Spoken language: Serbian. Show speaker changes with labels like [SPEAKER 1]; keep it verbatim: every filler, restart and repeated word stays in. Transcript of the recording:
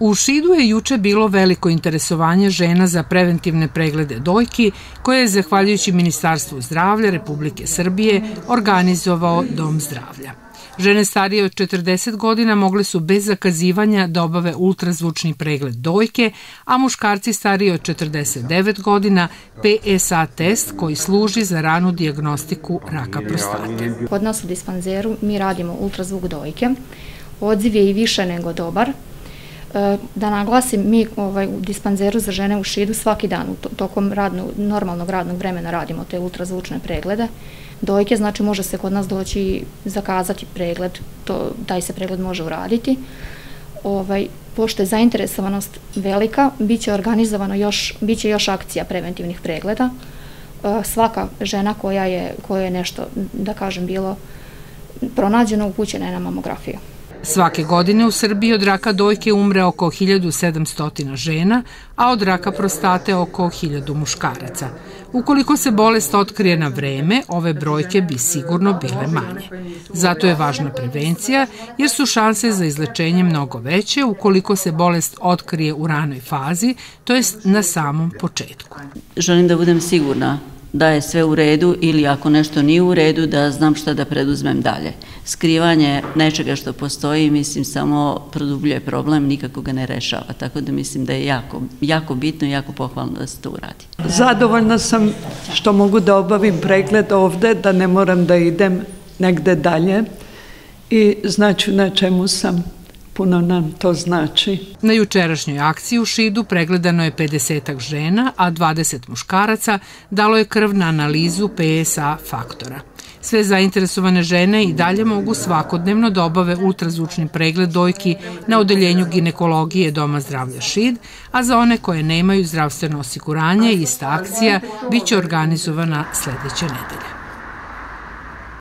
[SPEAKER 1] U Šidu je juče bilo veliko interesovanje žena za preventivne preglede dojki, koje je, zahvaljujući Ministarstvu zdravlja Republike Srbije, organizovao Dom zdravlja. Žene starije od četrdeset godina mogle su bez zakazivanja da obave ultrazvučni pregled dojke, a muškarci stariji od četrdeset devet godina P S A test koji služi za ranu dijagnostiku raka prostate.
[SPEAKER 2] Kod nas u dispanzeru mi radimo ultrazvuk dojke. Odziv je i više nego dobar. Da naglasim, mi ovaj, u dispanzeru za žene u Šidu svaki dan tokom radno, normalnog radnog vremena radimo te ultrazvučne preglede dojke, znači može se kod nas doći zakazati pregled, to, taj se pregled može uraditi. Ovaj, pošto je zainteresovanost velika, bit će organizovano još, bit će još akcija preventivnih pregleda. Svaka žena koja je, koja je nešto, da kažem, bilo pronađeno, upućena je na mamografiju.
[SPEAKER 1] Svake godine u Srbiji od raka dojke umre oko hiljadu sedamsto žena, a od raka prostate oko hiljadu muškaraca. Ukoliko se bolest otkrije na vreme, ove brojke bi sigurno bile manje. Zato je važna prevencija, jer su šanse za izlečenje mnogo veće ukoliko se bolest otkrije u ranoj fazi, to jest na samom početku.
[SPEAKER 3] Želim da budem sigurna da je sve u redu ili ako nešto nije u redu da znam šta da preduzmem dalje. Skrivanje nečega što postoji, mislim, samo produbljuje problem, nikako ga ne rešava. Tako da mislim da je jako, jako bitno i jako pohvalno da se to uradi.
[SPEAKER 4] Zadovoljna sam što mogu da obavim pregled ovde, da ne moram da idem negde dalje i znaću na čemu sam. Puno nam to znači.
[SPEAKER 1] Na jučerašnjoj akciji u Šidu pregledano je pedesetak žena, a dvadeset muškaraca dalo je krv na analizu P S A faktora. Sve zainteresovane žene i dalje mogu svakodnevno da obave ultrazvučni pregled dojki na odeljenju ginekologije Doma zdravlja Šid, a za one koje nemaju zdravstveno osiguranje, ista akcija biće organizovana sledeće nedelje.